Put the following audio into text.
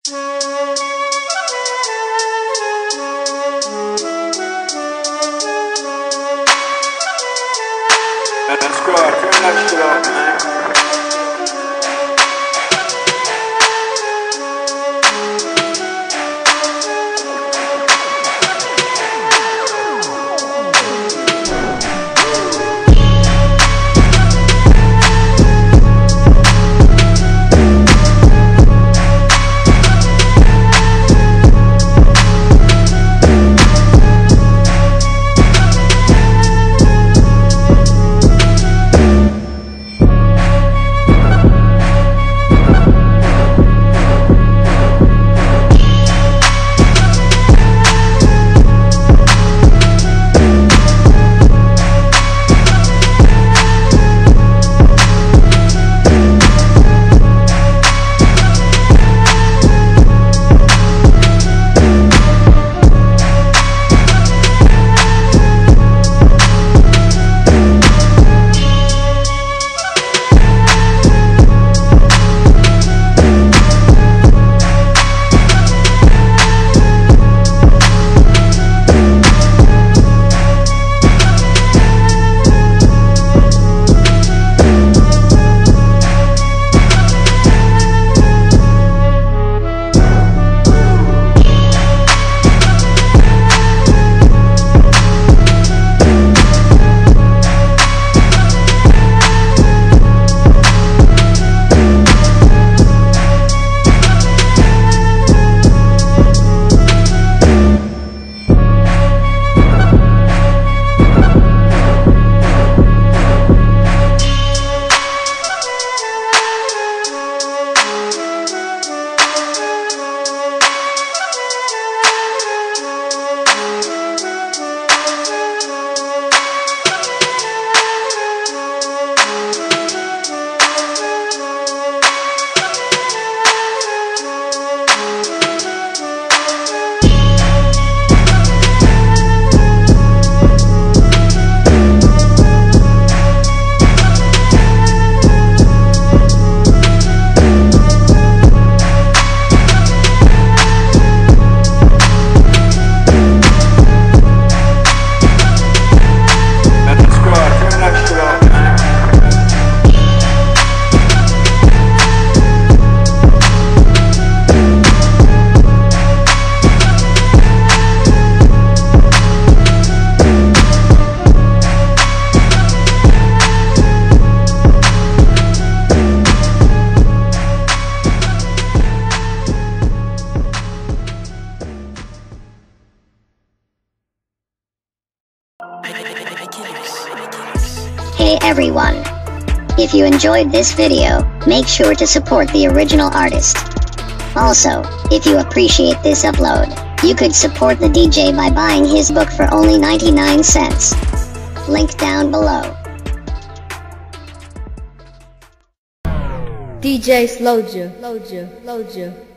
Let's go, turn that shit up, man. Hey everyone! If you enjoyed this video, make sure to support the original artist. Also, if you appreciate this upload, you could support the DJ by buying his book for only 99 cents. Link down below. DJ Slowja.